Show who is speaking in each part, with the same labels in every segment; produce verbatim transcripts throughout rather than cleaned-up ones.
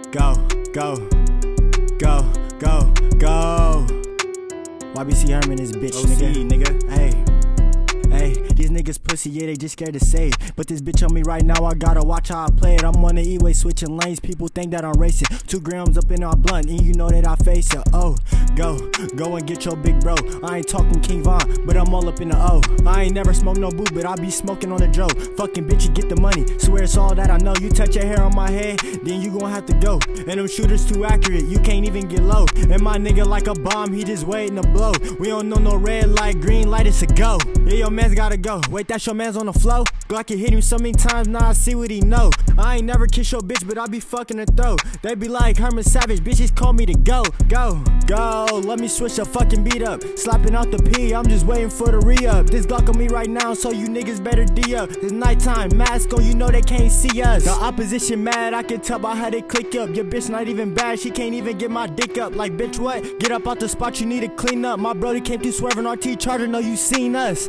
Speaker 1: Go, go, go, go, go. Y B C Herman is bitch, nigga. nigga. Hey. Hey, these niggas pussy, yeah, they just scared to say it. But this bitch on me right now, I gotta watch how I play it. I'm on the E-way switching lanes, people think that I'm racing. Two grams up in our blunt, and you know that I face it. Oh, go, go and get your big bro. I ain't talking King Von, but I'm all up in the O. I ain't never smoked no boo, but I be smoking on the Joe. Fucking bitch, you get the money, swear it's all that I know. You touch your hair on my head, then you gon' have to go. And them shooters too accurate, you can't even get low. And my nigga like a bomb, he just waiting to blow. We don't know no red light, green light, it's a go. Yeah, your man's gotta go. Wait, that's your man's on the flow? Glock hit him so many times, now I see what he know. I ain't never kiss your bitch, but I be fucking her throat. They be like Herman Savage, bitches call me to go. Go, go, let me switch the fucking beat up. Slapping out the P, I'm just waiting for the re-up. This Glock on me right now, so you niggas better D up. It's nighttime, mask on, you know they can't see us. The opposition mad, I can tell by how they click up. Your bitch not even bad, she can't even get my dick up. Like, bitch, what? Get up out the spot, you need to clean up. My brody came through swerving R T Charger, know you seen us.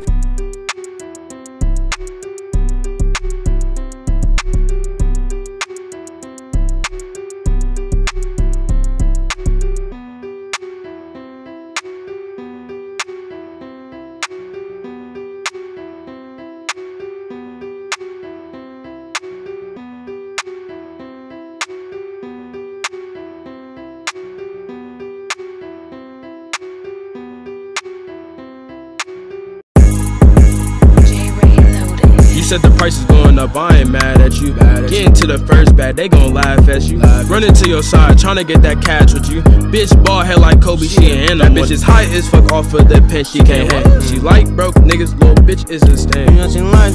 Speaker 2: Said the price is going up, I ain't mad at you. Getting to the first bat, they gon' laugh at you. Running to your side, tryna get that catch with you. Bitch ball head like Kobe, she ain't that bitch is high as fuck off of the pen, she can't hang. She like broke niggas, little bitch is a stain.
Speaker 3: You know she like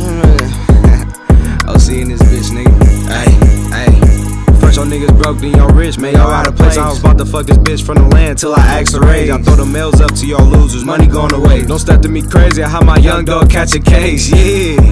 Speaker 3: I'll see in this bitch, nigga. Ayy, ayy. First y'all niggas broke, then y'all rich, man, y'all out of place. I was about to fuck this bitch from the land till I asked her age. I throw the mails up to y'all losers, money going away. Don't step to me crazy, I how my young dog catch a case, yeah.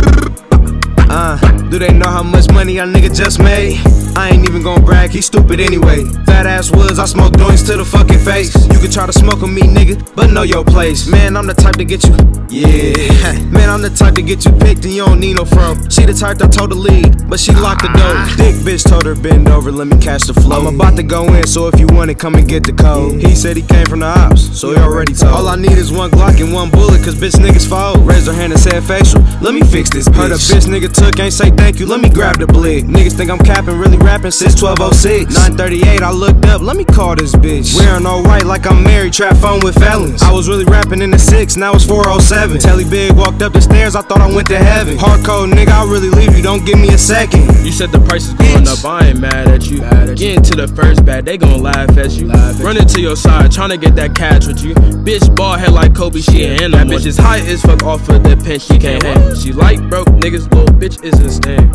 Speaker 3: Uh, do they know how much money a nigga just made? I ain't even gon' brag, he stupid anyway. Fat ass woods, I smoke joints to the fucking face. You can try to smoke with me, nigga, but know your place. Man, I'm the type to get you, yeah. Man, I'm the type to get you picked and you don't need no fro. She the type that told the lead, but she locked the door. Thick bitch told her bend over, let me catch the flow. I'm about to go in, so if you want it, come and get the code. He said he came from the ops, so he already told. All I need is one Glock and one bullet, cause bitch niggas fold. Raised her hand and said facial, let me fix this bitch. Heard a bitch nigga took, ain't say thank you, let me grab the blick. Niggas think I'm capping, really rapping since twelve oh six. nine thirty-eight, I looked up, let me call this bitch. Wearing all white like I'm married, trap phone with felons. I was really rapping in the six, now it's four oh seven. Telly Big walked up the stairs, I thought I went to heaven. Hardcore nigga, I'll really leave you, don't give me a second.
Speaker 2: You said the price is going up, I ain't mad at you. Getting to the first bat, they gon' laugh at you. Running to your side, tryna get that catch with you. Bitch ball head like Kobe, she ain't that bitch is high as fuck off of the pen, she can't hang. She like broke niggas, little bitch is a stain.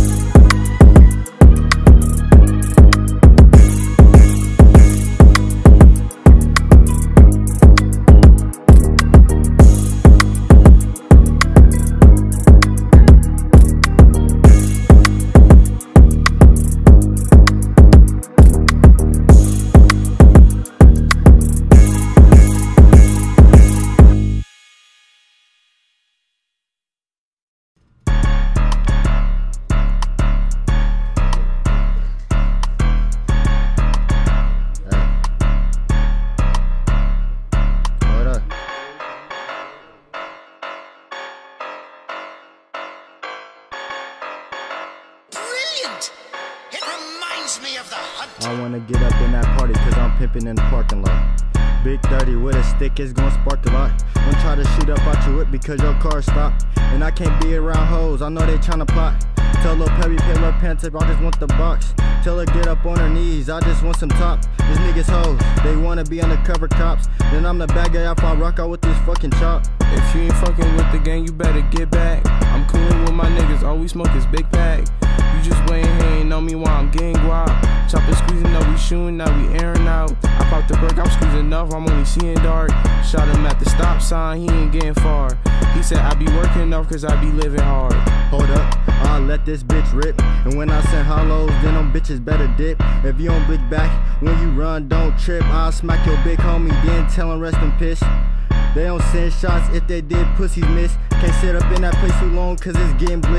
Speaker 4: It reminds me of the hunt.
Speaker 1: I wanna get up in that party cause I'm pimping in the parking lot. Big thirty with a stick is gon' spark a lot. Don't try to shoot up out your whip because your car stopped. And I can't be around hoes, I know they tryna plot. Tell Lil Peppy pay her pants up, I just want the box. Tell her get up on her knees, I just want some top. These niggas hoes, they wanna be undercover cops. Then I'm the bad guy if I rock out with this fucking chop.
Speaker 3: If you ain't fucking with the gang, you better get back. I'm coolin' with my niggas, all we smoke is big pack. You just waiting here, ain't know me while I'm getting guap. Choppin' squeezing up, we shooting, now we airing out. I pop the perk, I'm squeezing up, I'm only seeing dark. Shot him at the stop sign, he ain't getting far. He said I be working enough cause I be living hard.
Speaker 1: Hold up, I'll let this bitch rip. And when I send hollows, then them bitches better dip. If you don't blick back, when you run, don't trip. I'll smack your big homie, then tell him rest in piss. They don't send shots, if they did, pussies miss. Can't sit up in that place too long cause it's getting blitzed.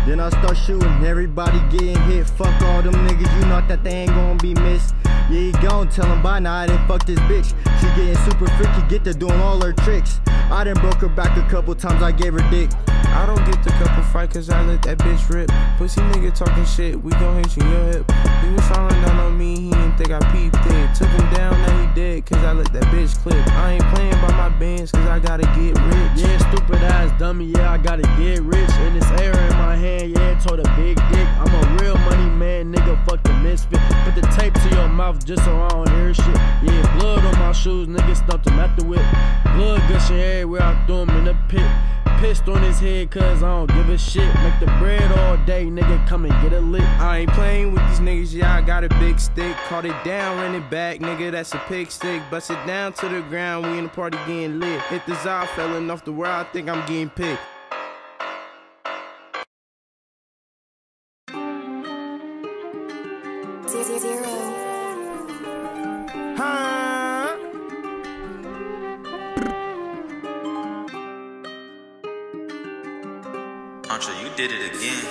Speaker 1: Then I start shooting, everybody getting hit. Fuck all them niggas, you know that they ain't gonna be missed. Yeah, you gon' tell them by now I done fuck this bitch. She getting super freaky, get to doing all her tricks. I done broke her back a couple times, I gave her dick.
Speaker 5: I don't get the couple fight cause I let that bitch rip. Pussy nigga talking shit, we gon' hit you in your hip. He was falling down on me, he didn't think I peeped it. Took him down, now he dead cause I let that bitch clip. I ain't playing by my bands cause I gotta get rich.
Speaker 6: Yeah, stupid ass dummy, yeah, I gotta get rich. And this air in my hand, yeah, told a big dick. I'm a real money man, nigga, fuck the misfit. Put the tape to your mouth just so I don't hear shit. Yeah, blood on my shoes, nigga stumped him at the whip. Blood gushing everywhere, I threw him in the pit. Pissed on his head cause I don't give a shit. Make the bread all day, nigga, come and get a lick.
Speaker 5: I ain't playing with these niggas, yeah, I got a big stick. Caught it down, ran it back, nigga, that's a pig stick. Bust it down to the ground, we in the party getting lit. Hit the Zah, fell off the world, I think I'm getting picked.
Speaker 3: Huh?
Speaker 7: Contra, you did it again.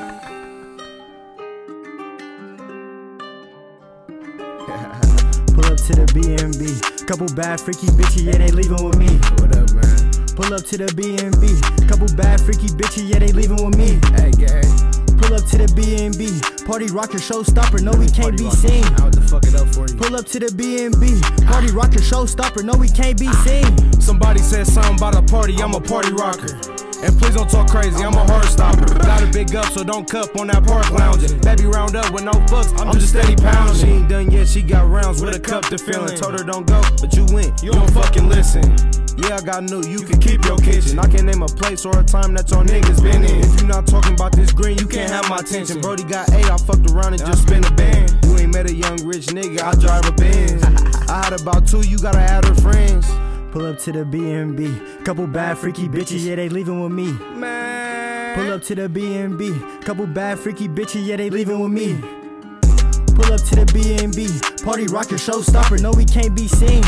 Speaker 1: Pull up to the B and B. Couple bad freaky bitches, yeah, they leaving with me.
Speaker 3: What up, man?
Speaker 1: Pull up to the B and B. Couple bad freaky bitches, yeah, they leaving with me.
Speaker 3: Hey, gang.
Speaker 1: Pull up to the B and B. Party rocker, showstopper, no we can't be seen.
Speaker 3: I would fuck it up for you.
Speaker 1: Pull up to the B and B. Party rocker, showstopper, no we can't be seen.
Speaker 3: Somebody said something about a party, I'm a party rocker. And please don't talk crazy, I'm a heart stopper. Got a big up, so don't cup on that park lounging. Baby round up with no fucks, I'm just steady pounding. She ain't done yet, she got rounds with a cup to fill in. Told her don't go, but you went, you don't fucking listen. Yeah, I got new, you can keep your kitchen. I can name a place or a time that your niggas been in. If you not talking about this green, you can't have my attention. Brody got eight, I fucked around and just spin a band. You ain't met a young rich nigga, I drive a Benz. I had about two, you gotta add her friends.
Speaker 1: Pull up to the B and B. Couple bad freaky bitches, yeah, they leaving with me.
Speaker 3: Man.
Speaker 1: Pull up to the B and B. Couple bad freaky bitches, yeah, they leaving with me. Pull up to the B and B. Party rocker, showstopper, no we can't be seen.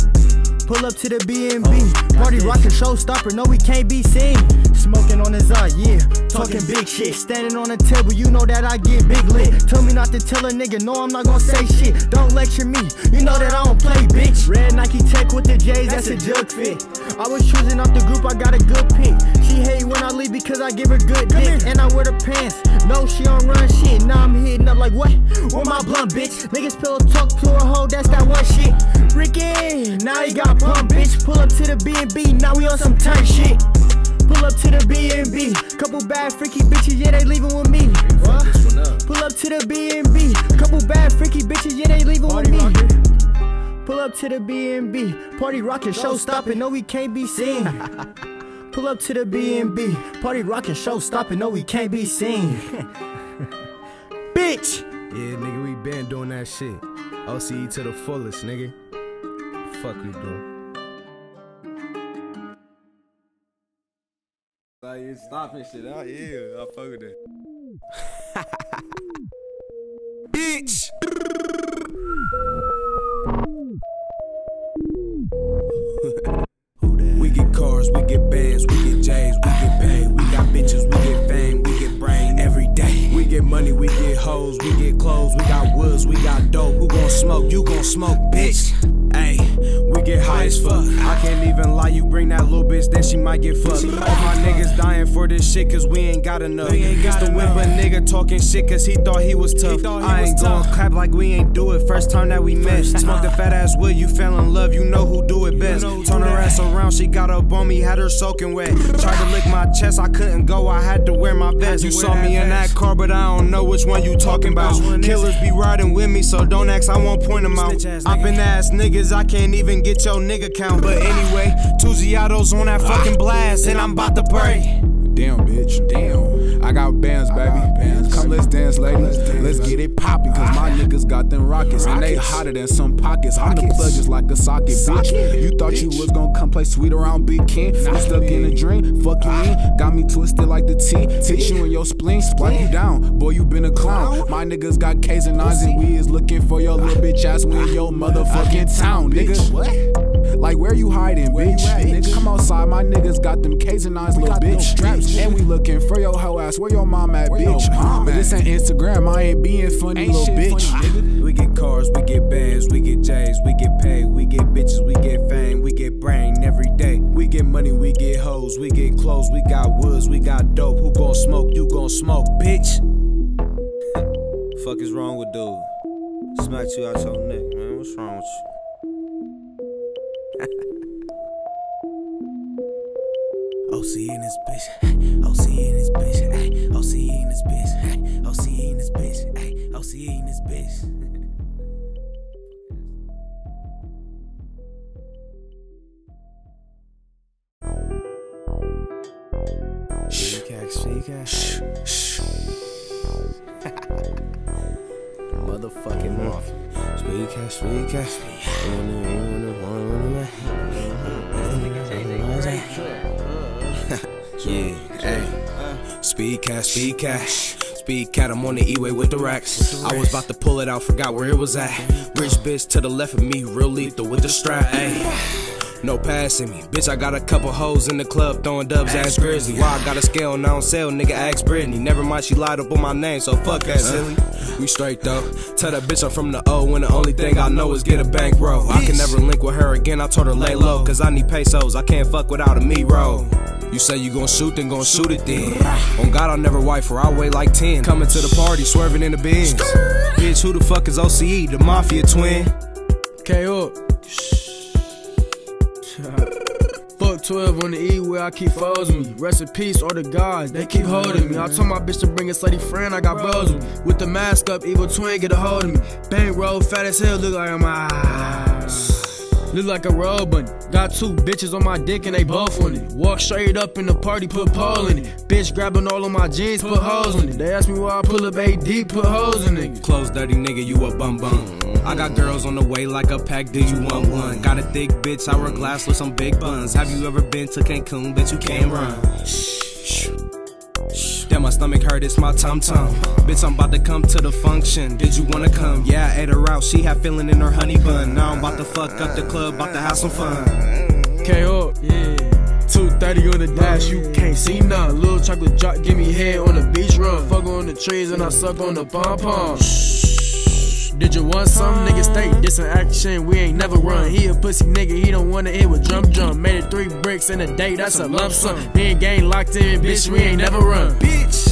Speaker 1: Pull up to the B and B. Party rocker, showstopper, no we can't be seen. Smoking on his eye, yeah, talking big shit. Standing on the table, you know that I get big lit. Tell me not to tell a nigga, no I'm not gonna say shit. Don't lecture me, you know that I don't play, bitch. Red Nike Tech with the J's, that's a jug fit. I was choosing off the group, I got a good pick. She hate when I leave because I give her good dick. And I wear the pants, no she don't run shit. Now I'm hitting up like what? Where my blunt, bitch? Niggas pillow talk to a hoe, that's that one shit. Ricky, now he got pump, bitch. Pull up to the B and B, now we on some turn shit. Pull up to the B and B. Couple bad freaky bitches, yeah, they leaving with me. What? Pull up to the B and B. Couple bad freaky bitches, yeah, they leaving with me. Pull up to the B and B. Party rockin', show stoppin', no we can't be seen. Pull up to the B and B. Party rockin', show stoppin', no we can't be seen. Bitch!
Speaker 3: Yeah, nigga, we been doing that shit. O C E to the fullest, nigga. Fuck we doing. Like, you stopping shit out, yeah, I fuck with that. Bitch! We get cars, we get bands, we get J's, we get paid. We got bitches, we get fame, we get brain every day. We get money, we get hoes, we get clothes, we got woods, we got dope. Who gon' smoke? You gon' smoke, bitch. Ayy, we get high as fuck. I can't even lie, you bring that little bitch, then she might get fucked. All my niggas dying for this shit, cause we ain't got enough. It's the whip, but nigga talking shit, cause he thought he was tough. I ain't gon' clap like we ain't do it first time that we met. Smoke the fat ass wood, you fell in love, you know who do it best. Turn her ass around, she got up on me, had her soaking wet. Tried to lick my chest, I couldn't go, I had to wear my vest. You saw me in that car, but I don't know which one you talking about. Killers be riding with me, so don't ask, I won't point them out. Oppin' ass niggas, I can't even get your nigga count. But anyway, two Giados on that fucking blast, and I'm about to pray.
Speaker 8: Damn, bitch. Damn. I got bands, baby. Bands. Come, let's dance, ladies. Let's get it poppin', cause my niggas niggas got them rockets, and they hotter than some pockets. I'm the plug just like a socket, bitch. You thought you was gonna come play sweet around Big Ken? You stuck in a dream, fuck you in, got me twisted like the T. Hit you in your spleen, swipe you down, boy you been a clown. My niggas got K's and nines and we is looking for your little bitch ass. We in your motherfucking town, nigga. What? Like where you hiding, bitch? Nigga, come outside, my niggas got them K's and nines, little bitch. Straps, and we looking for your hoe ass. Where your mom at, bitch? But this ain't Instagram, I ain't being funny, little bitch.
Speaker 3: We get cars, we get bands, we get J's, we get paid, we get bitches, we get fame, we get brain every day. We get money, we get hoes, we get clothes, we got woods, we got dope. Who gon' smoke? You gon' smoke, bitch. Fuck is wrong with dude? Smacked you out your neck, man. What's wrong with you? O C in this bitch, O C in this bitch, ay, O C in this bitch, ay, O C in this bitch, ay, O C in this bitch. Shh, shh, shh. Motherfucking off. Speak cash, speak cash. Yeah, hey. Speed cash, speed cash. Speed cat, I'm on the E-way with the racks. I was about to pull it out, forgot where it was at. Rich bitch to the left of me, real lethal with the strap, ayy. No passing me, bitch, I got a couple hoes in the club throwing dubs, ass Grizzly. Why I got a scale and I don't sell, nigga, ask Brittany. Never mind, she lied up on my name, so fuck that silly. We straight though, tell that bitch I'm from the O when the only thing I know is get a bankroll. I can never link with her again, I told her lay low, cause I need pesos, I can't fuck without a me roll. You say you gon' shoot, then gon' shoot it then. On God, I'll never wife her, I weigh like ten. Coming to the party, swerving in the Benz. Bitch, who the fuck is O C E, the Mafia twin?
Speaker 6: K up. Fuck twelve on the E where I keep foes me. Rest in peace, all the gods, they keep holding me. I told my bitch to bring a slutty friend, I got bros with me. With the mask up, evil twin get a hold of me. Bang roll, fat as hell, look like I'm eyes. Look like a road bunny. Got two bitches on my dick and they both on it. Walk straight up in the party, put pole in it. Bitch grabbing all of my jeans, put holes in it. They ask me why I pull up A D, put holes in it.
Speaker 3: Close dirty nigga, you a bum bum. I got girls on the way like a pack, do you want one? Got a thick bitch, hourglass with some big buns. Have you ever been to Cancun? Bet you can't run. Shh. Damn, my stomach hurt, it's my tum-tum. Bitch, I'm about to come to the function. Did you wanna come? Yeah, I ate her out, she had feeling in her honey bun. Now I'm about to fuck up the club, about to have some fun.
Speaker 6: K up, yeah. two thirty on the dash, you can't see none. Little chocolate drop, give me head on the beach run. Fuck on the trees and I suck on the pom-pom. Did you want some? Nigga stay this in action, we ain't never run. He a pussy nigga, he don't wanna hit with drum jump. Made it three bricks in a day, that's a lump sum. Me and gang locked in, bitch, we ain't never run.
Speaker 3: Bitch.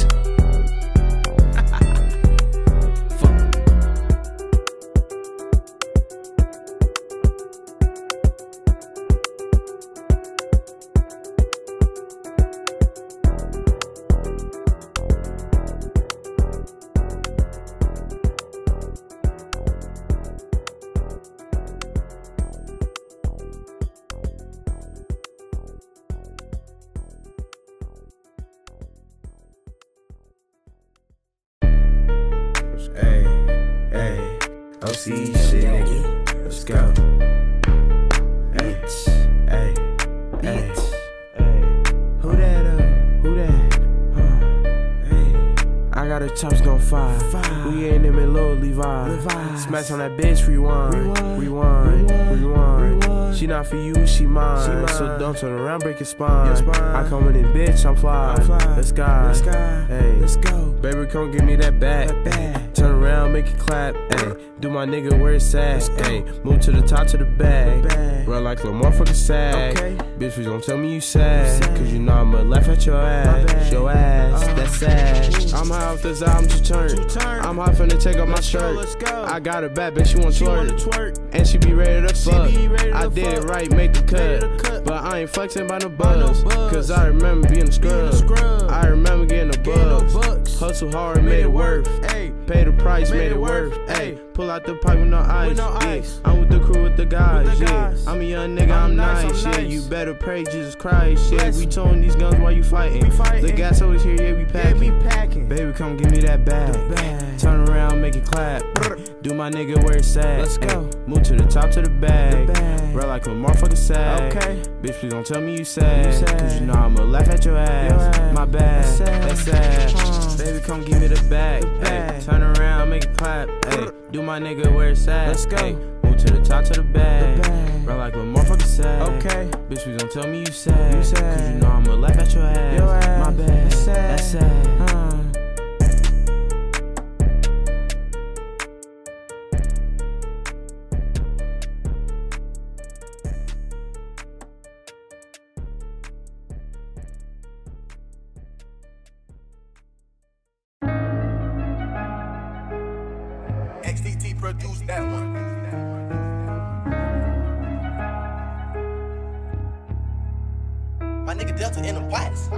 Speaker 5: Hey, hey, O C shit, nigga. Let's go. Hey, hey, hey, hey. Who that, uh, who that? Huh. Hey, I got a chops gon' fire. fire. We ain't them in Lil Levi. Levi. Smash on that bitch, rewind. Rewind, rewind, rewind. rewind. She not for you, she mine. she mine. So don't turn around, break your spine. Your spine. I come in and bitch, I'm fly. I'm fly. Let's go. Let's go. Hey, let's go. Baby, come give me that back. That back. Turn around, make it clap, ayy. Do my nigga where it's at, ayy. Move to the top to the bag. Run like little motherfucker sag. Okay. Bitch, please don't tell me you sad. Cause you know I'ma laugh at your ass. Your ass, uh, that's sad. I'm high off this album to turn. I'm high finna take off my shirt. I got her back, bitch, she want twerk. And she be ready to fuck. I did it right, make the cut. But I ain't flexing by no buzz. Cause I remember being a scrub. I remember getting a buzz. Hustle hard, made it work. pay the price, made it worth. Ayy, pull out the pipe with no ice. With no ice. Yeah. I'm with the crew with the guys. With the guys. Yeah. I'm a young nigga, I'm, I'm nice. nice. I'm yeah, nice. You better pray Jesus Christ. Yeah, we towing these guns while you fighting. We fighting. The gas always here, yeah, we packing. Yeah, we packing. Baby, come give me that bag. bag. Turn around, make it clap. Do my nigga where it's at. Let's go. Ay, move to the top to the bag. The bag. Bro, like a motherfucker sag. Okay. Bitch, please don't tell me you sad. You sad. Cause you know I'ma laugh at your ass. Your ass. My bad. That's sad. That's sad. Uh, Baby, come give me the bag. The bag. Ay, turn around, make it clap. Ay, do my nigga where it's at. Let's go. Ay, move to the top to the bag. The bag. Bro, like a motherfucker sag. Okay. Bitch, please don't tell me you sad. You sad. Cause you know I'ma laugh at your ass. Your ass. My bad. That's sad. That's sad. Uh.
Speaker 9: X D T produced that one. My nigga Delta in the wax.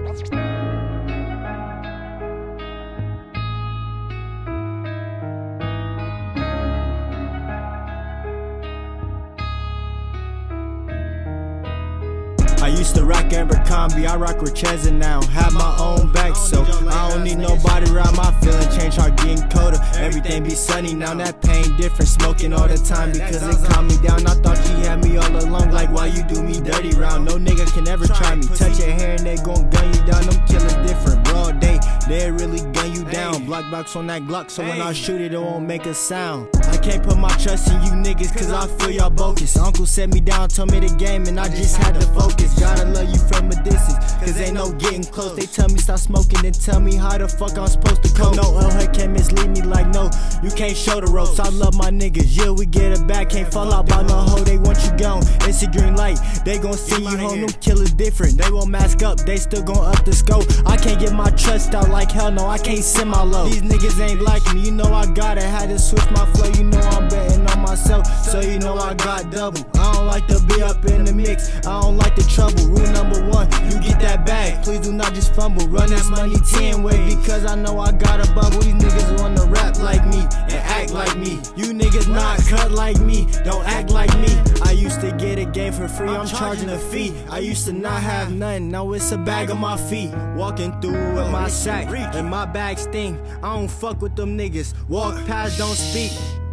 Speaker 1: I used to rock Abercrombie, I rock Richeza now. Have my own back, so I don't need nobody around my feeling. Change hard getting colder, everything be sunny now. That pain different, smoking all the time because it calmed me down. I thought you had me all along, like why you do me dirty round? No nigga can ever try me. Touch your hair and they gon' gun you down. Them killers different, broad day, they really gun you down. Block box on that Glock, so when I shoot it, it won't make a sound. I can't put my trust in you niggas, cause I feel y'all bogus. Uncle set me down, told me the game, and I just had to focus. Gotta love you from a distance, cause ain't no getting close. They tell me stop smoking, then tell me how the fuck I'm supposed to cope. No old head can't mislead me like no, you can't show the ropes. I love my niggas, yeah, we get it back. Can't fall out by no hoe, they want you gone. It's a green light, they gon' see you home. Them killers different, they won't mask up, they still gon' up the scope. I can't get my trust out like hell no, I can't send my low. These niggas ain't like me, you know I gotta had to switch my flow. You know I'm betting on myself, so you know I got double. I don't like to be up in the mix, I don't like the trouble. Rule number one, you get that bag, please do not just fumble. Run that money ten way, because I know I got a bubble. These niggas wanna rap like me and act like me. You niggas not cut like me, don't act like me. I used to get a game for free, I'm charging a fee. I used to not have nothing, now it's a bag on my feet. Walking through with my sack and my bag stink. I don't fuck with them niggas, walk past, don't speak.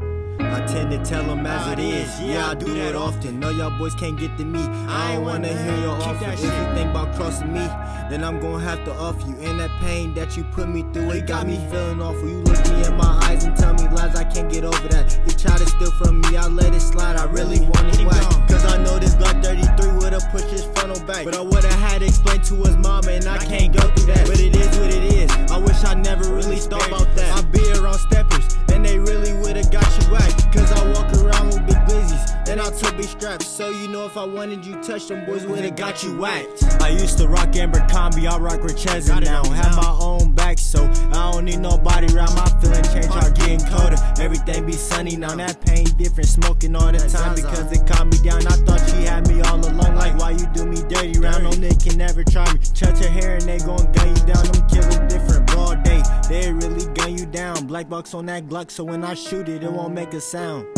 Speaker 1: I tend to tell them as it is, yeah I do that often. No y'all boys can't get to me, I ain't wanna hear your offer. If you think about crossing me, then I'm gonna have to off you. And that pain that you put me through, it got me feeling awful. You look me in my eyes and tell me lies, I can't get over that. You try to steal from me, I let it slide, I really want it whack. Cause I know this Glock thirty-three would've pushed his frontal back, but I would've had to explain to his mama, and I can't go through that. But it is what it is, I wish I never really thought about that. I be around steppers, and they really would've got you whacked. Cause I walk around with big glizzies, and I took big straps, so you know if I wanted you touched, them boys would've got you whacked. I used to rock Abercrombie, I rock Richeza now. Have my own back, so I don't need nobody around my feeling. Change hard getting colder, everything be sunny now. That pain different, smoking all the time because it calmed me down. I thought she had me all along, like why you do me dirty round? No nigga can never try me. Touch her hair and they gon' gun you down. Them killers different, broad day, they really gun you down. Black box on that Glock, so when I shoot it, it won't make a sound.